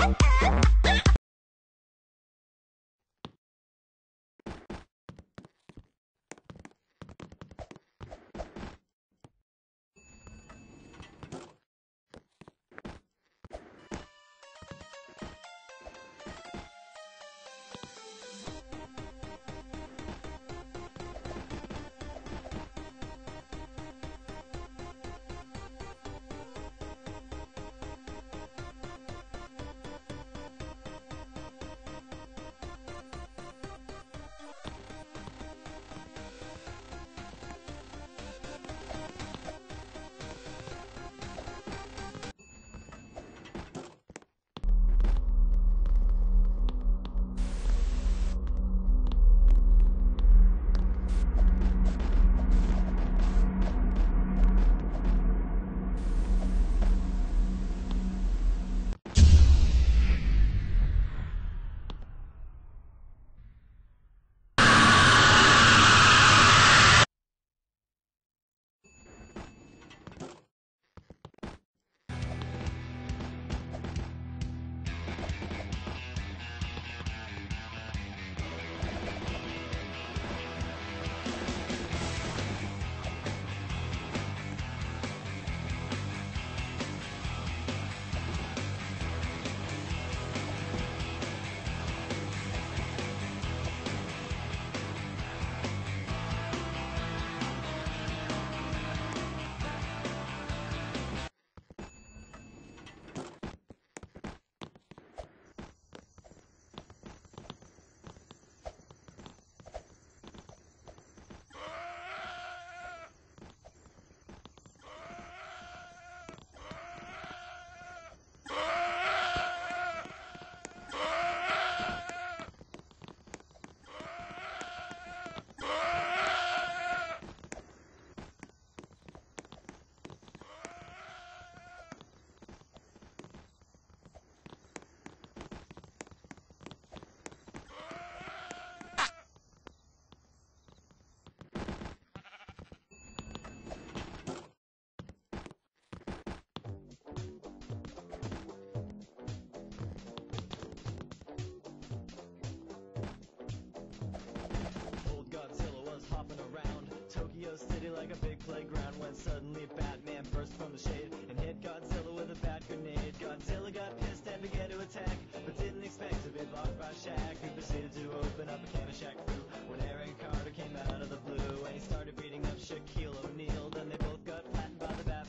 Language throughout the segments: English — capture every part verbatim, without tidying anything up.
like a big playground when suddenly Batman burst from the shade and hit Godzilla with a bat grenade. Godzilla got pissed and began to attack, but didn't expect to be blocked by Shaq, who proceeded to open up a can of Shaq Fu when Aaron Carter came out of the blue and he started beating up Shaquille O'Neal. Then they both got flattened by the bat.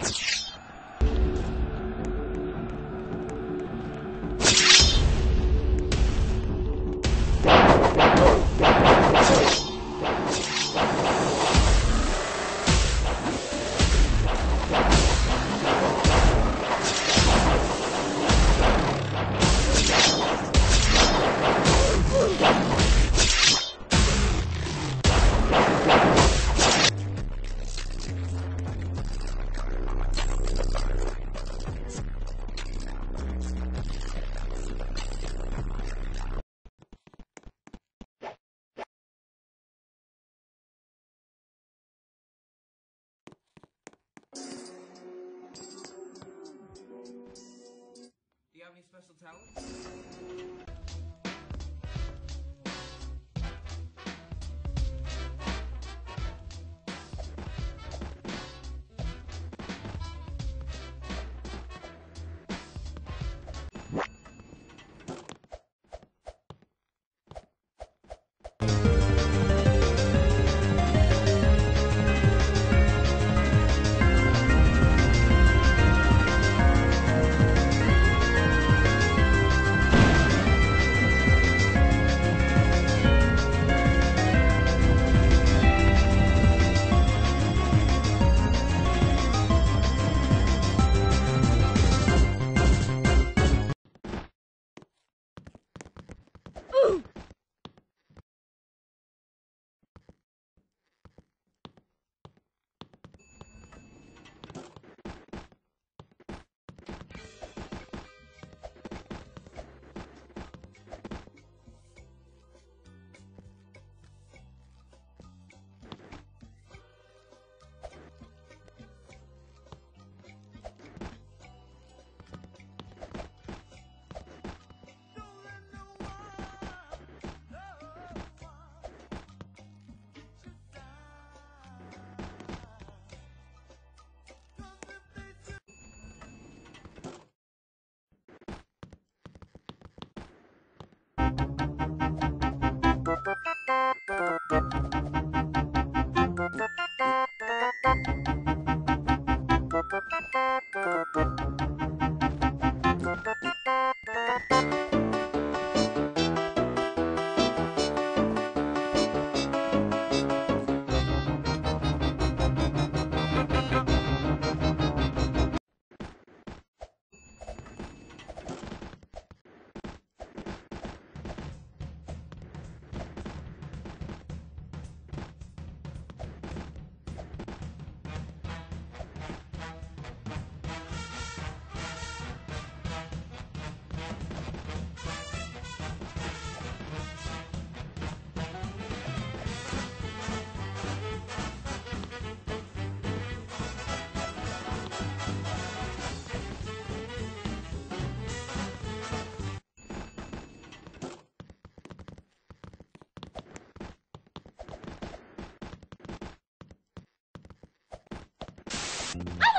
Do you have any special talents?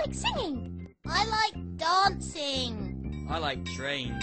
like singing. I like dancing. I like trains.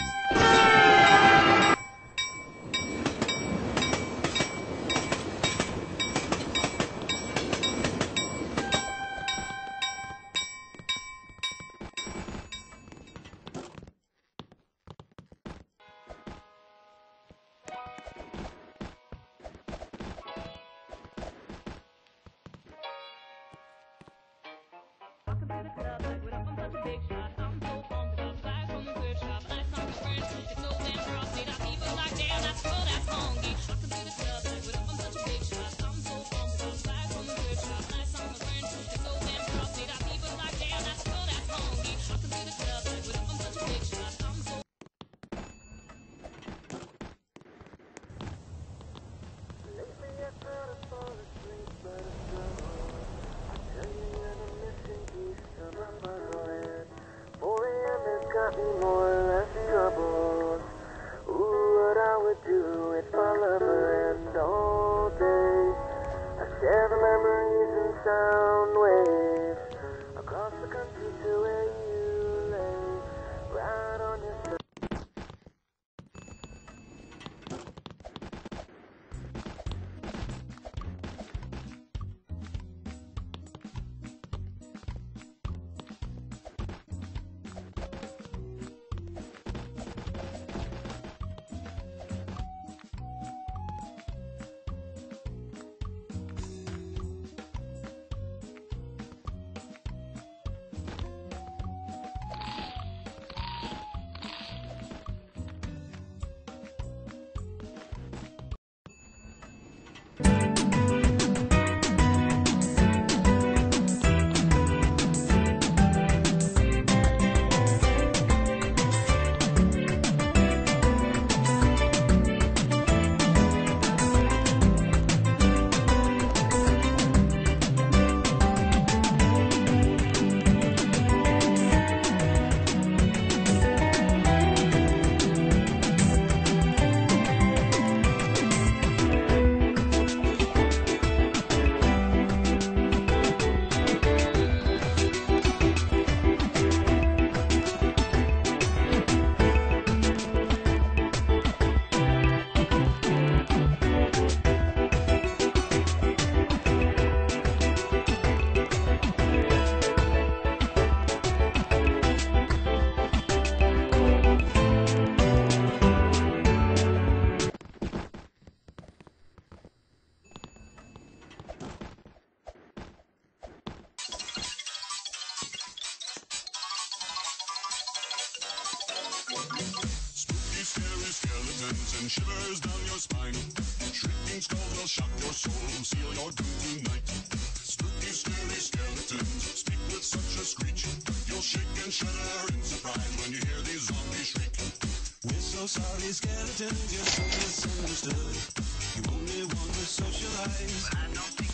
Got me more or less troubles. Ooh, what I would do with my lover, and all day I share the memories and sound waves across the country to where you lay, right on your side. Spooky, scary skeletons and shivers down your spine. Shrieking skulls will shock your soul, seal your doom tonight. Spooky, scary skeletons speak with such a screech. You'll shake and shudder in surprise when you hear these zombies shriek. We're so sorry, skeletons, you're so misunderstood. You only want to socialize, but I don't think